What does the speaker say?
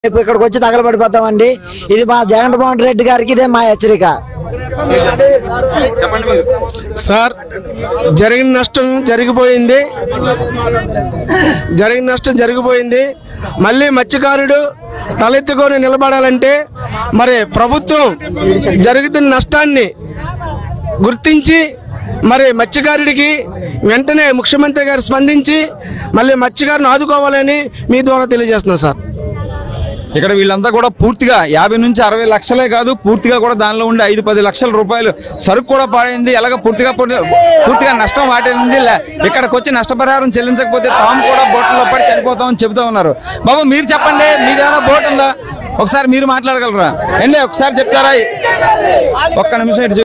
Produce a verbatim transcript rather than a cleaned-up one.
ఇక్కడికి వచ్చి తగలబడిపోతామండి. ఇది మా జగన్మోహన్ రెడ్డి గారికి ఇదే మా హెచ్చరిక. సార్, జరిగిన నష్టం జరిగిపోయింది జరిగిన నష్టం జరిగిపోయింది మళ్ళీ మత్స్యకారుడు తలెత్తుకొని నిలబడాలంటే మరి ప్రభుత్వం జరుగుతున్న నష్టాన్ని గుర్తించి మరి మత్స్యకారుడికి వెంటనే ముఖ్యమంత్రి గారు స్పందించి మళ్ళీ మత్స్యకారుని ఆదుకోవాలని మీ ద్వారా తెలియజేస్తున్నాం సార్. ఇక్కడ వీళ్ళంతా కూడా పూర్తిగా యాభై నుంచి అరవై లక్షలే కాదు, పూర్తిగా కూడా దానిలో ఉండే ఐదు పది లక్షల రూపాయలు సరుకు కూడా పాడైంది. ఎలాగ పూర్తిగా పూర్తిగా నష్టం వాటింది. ఇక్కడికి వచ్చి నష్టపరిహారం చెల్లించకపోతే తాము కూడా బోట్లలో పడి చనిపోతామని చెబుతా ఉన్నారు. బాబు మీరు చెప్పండి, మీదేమైనా బోట్ ఉందా? ఒకసారి మీరు మాట్లాడగలరా అండి? ఒకసారి చెప్తారా? ఒక్క నిమిషం.